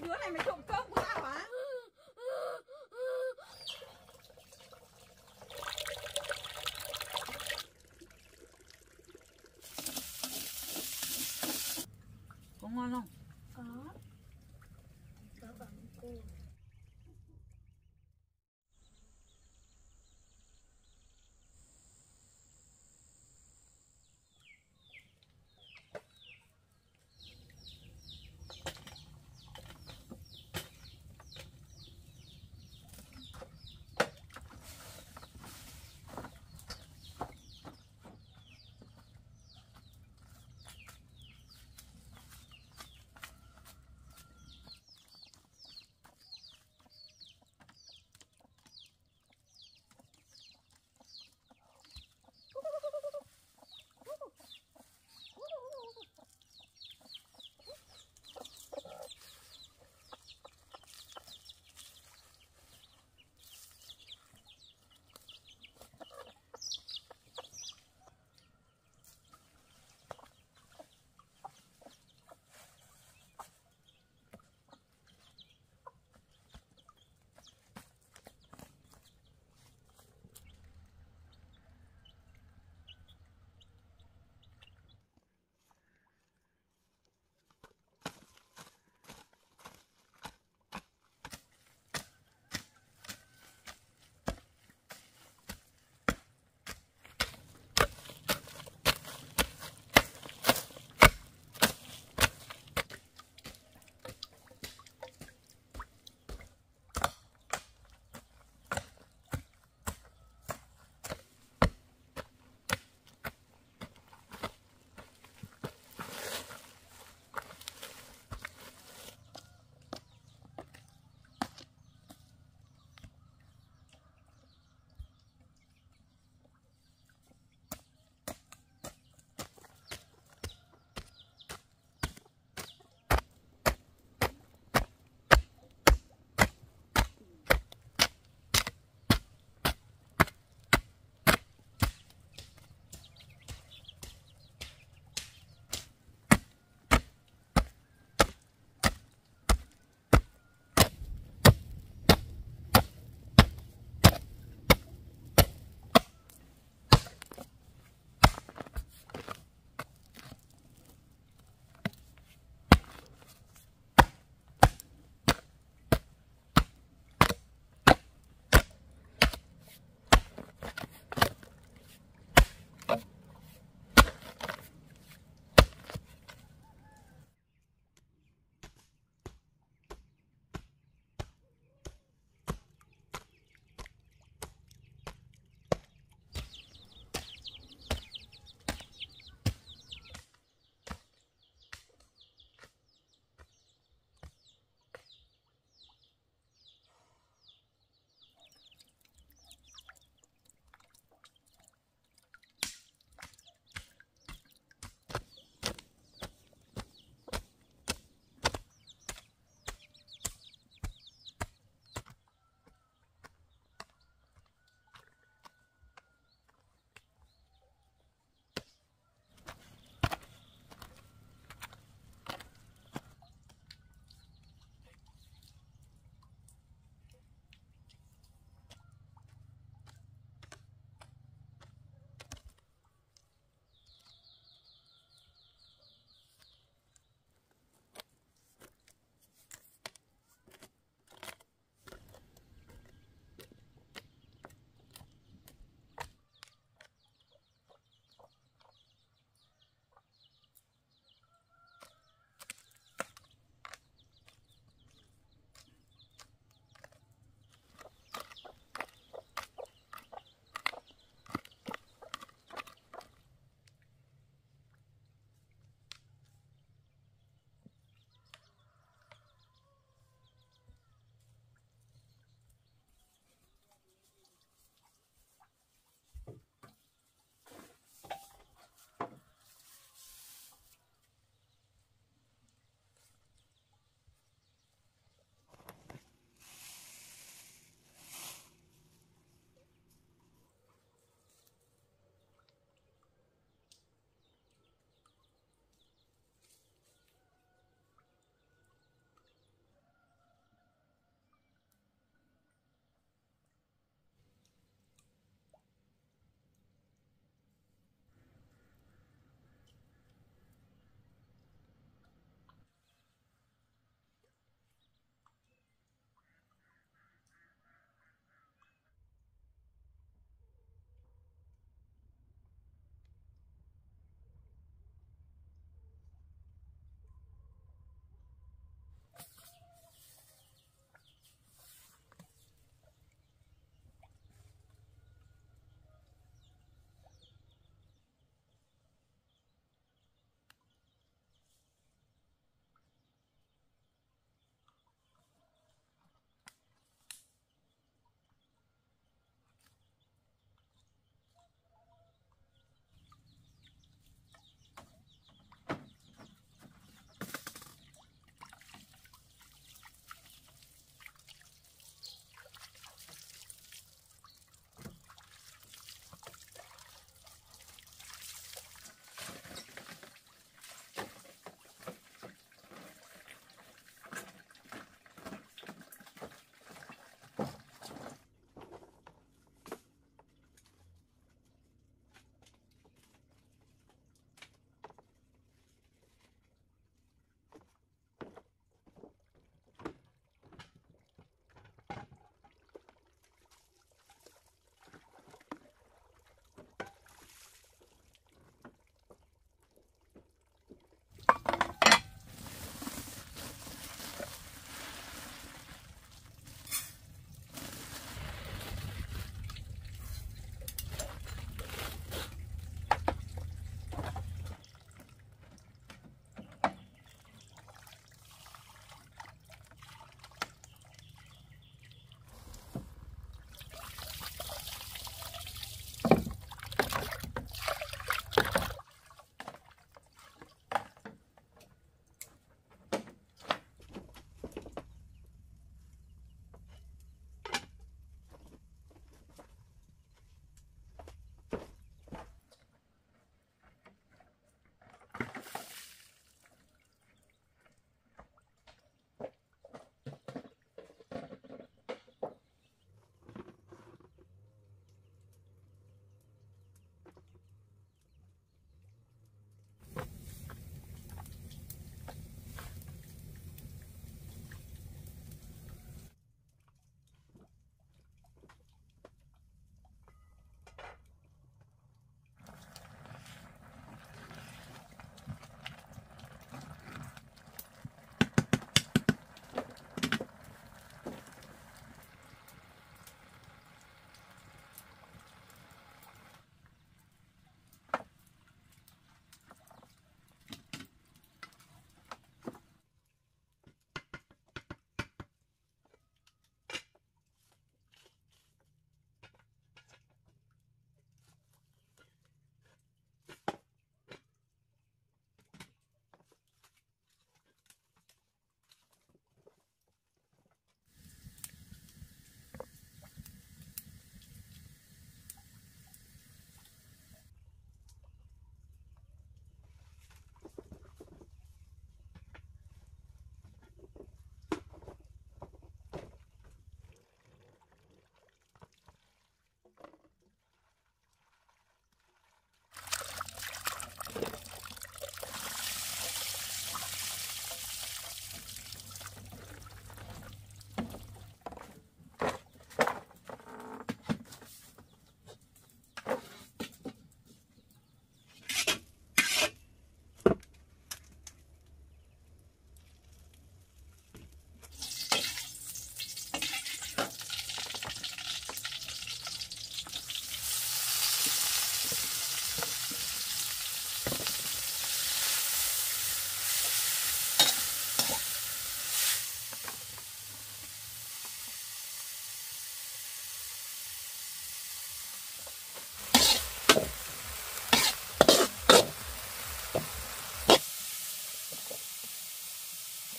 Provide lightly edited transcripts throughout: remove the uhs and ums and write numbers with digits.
Cái đứa này mày trộm cơm của tao hả? Có ngon không? Có. Có bằng cô.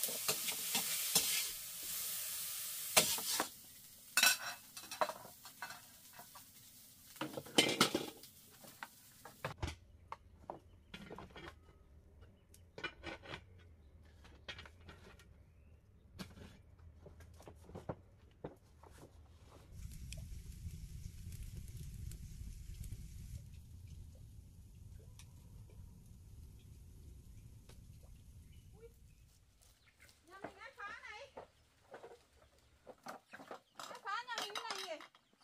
Nhà mình ai phá này? Ai phá nhà mình như này nhỉ?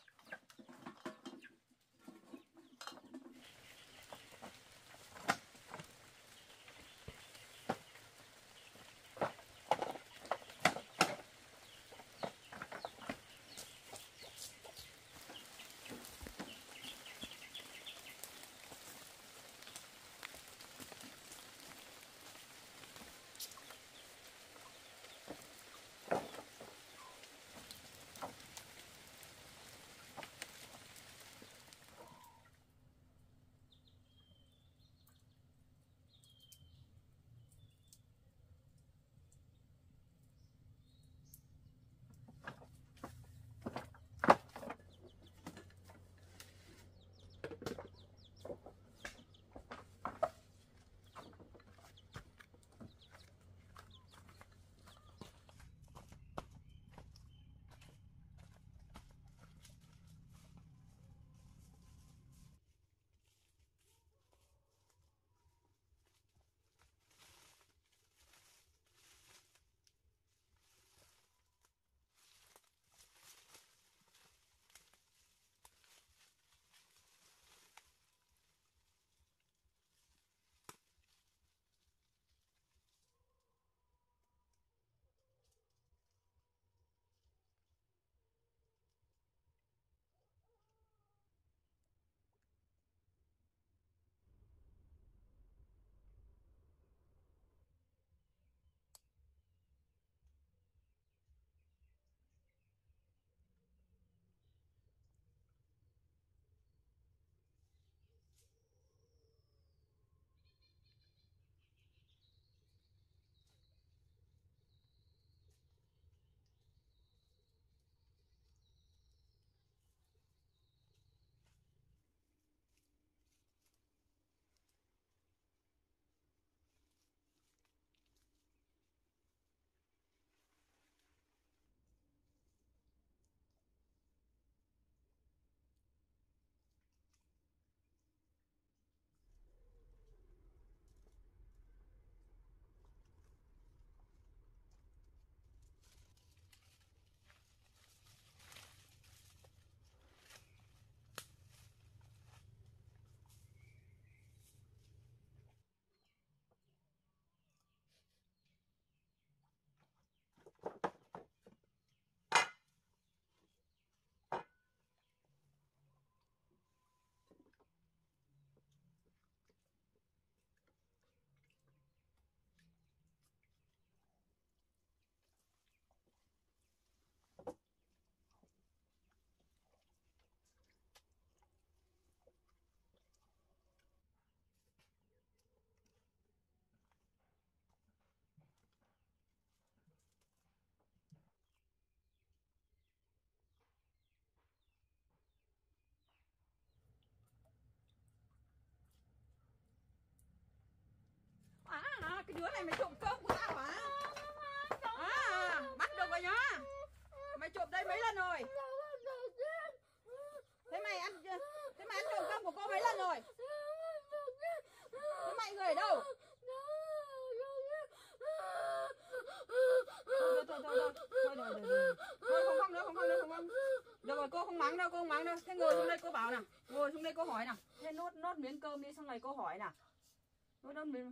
Cái đứa này mày trộm cơm của tao hả? Bắt được rồi nhá. Mày trộm đây mấy lần rồi? Thế mày ăn trộm cơm của cô mấy lần rồi? Thế mày người ở đâu? Thôi không khóc nữa, không khóc nữa. Được rồi, cô không mắng đâu, cô không mắng đâu. Thế ngồi xuống đây cô bảo nào. Ngồi xuống đây cô hỏi nào. Thế nốt miếng cơm đi, xong này cô hỏi nào. Nốt miếng.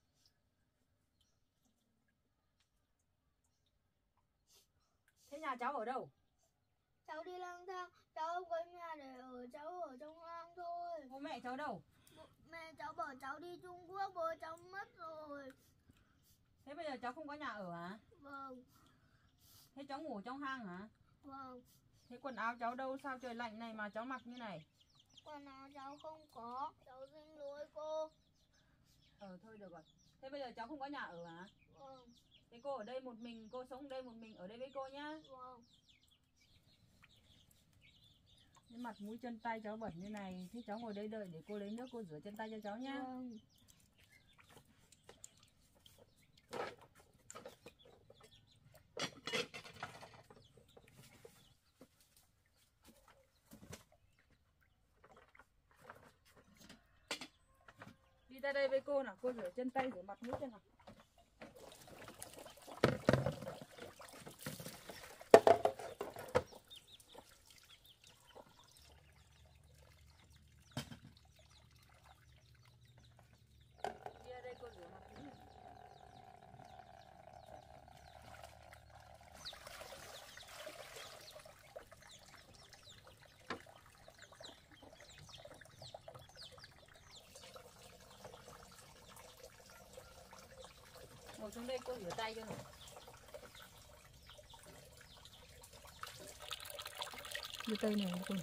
Thế nhà cháu ở đâu? Cháu đi lang thang, cháu không có nhà để ở, cháu ở trong hang thôi. Bố mẹ cháu đâu? Mẹ cháu bảo cháu đi Trung Quốc, bố cháu mất rồi. Thế bây giờ cháu không có nhà ở hả? Vâng. Thế cháu ngủ trong hang hả? Vâng. Thế quần áo cháu đâu, sao trời lạnh này mà cháu mặc như này? Quần áo cháu không có, cháu xin lỗi cô. Thôi được rồi. Thế bây giờ cháu không có nhà ở hả? Vâng. Thế cô ở đây một mình, cô sống ở đây một mình, ở đây với cô nhá. Vâng. Cái mặt mũi chân tay cháu bẩn như này, thế cháu ngồi đây đợi để cô lấy nước cô rửa chân tay cho cháu nhá. Vâng. Đi ra đây với cô nào, cô rửa chân tay, rửa mặt mũi chân nào. Đi ra đây cô rửa mặt mũi này. Ngồi xuống đây cô rửa tay cho nào. Rửa tay này cô.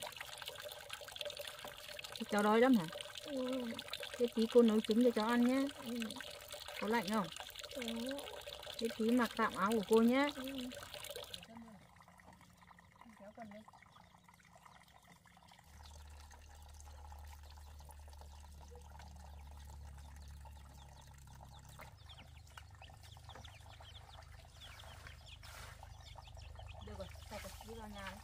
Cháu đói lắm hả? Ừ. Thế tí cô nấu trứng cho cháu ăn nhé. Ừ. Có lạnh không? Ừ. Thế tí mặc tạm áo của cô nhé. Ừ. Kéo quần lên. Được rồi, sạch rồi, đi vào nhà đấy.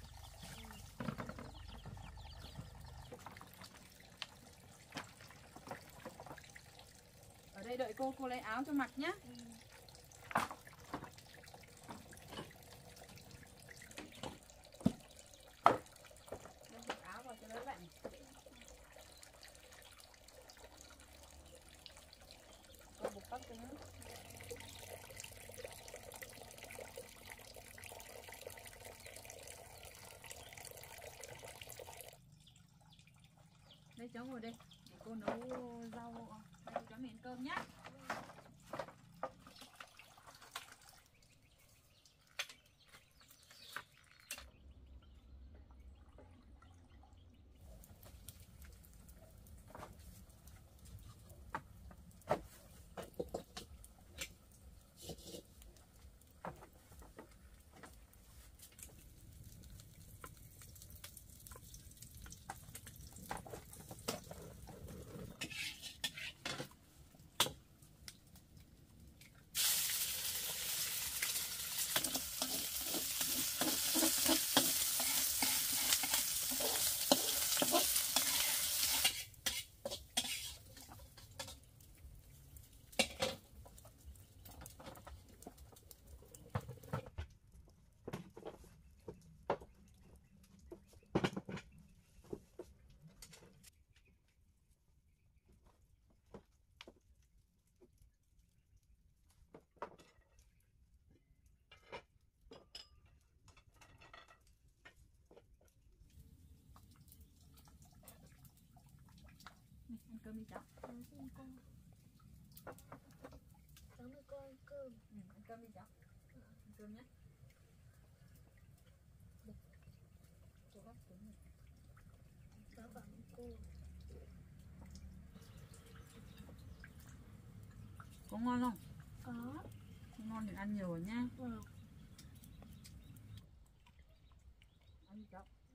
Ở đây đợi cô lấy áo cho mặc nhé. Đem mặc áo vào cho đỡ lạnh. Cô buộc tóc cho nó. Đây cháu ngồi đây để cô nấu rau đây cho miếng cơm nhá. Này, ăn cơm đi cháu. Cháu xin con. Cháu với con ăn cơm. Ăn cơm đi cháu. Ăn cơm nhé. Đây. Cô gắp trứng này. Cháu cảm ơn cô. Có ngon không? Có. Không ngon thì ăn nhiều rồi nhá. Vâng. Ăn đi cháu.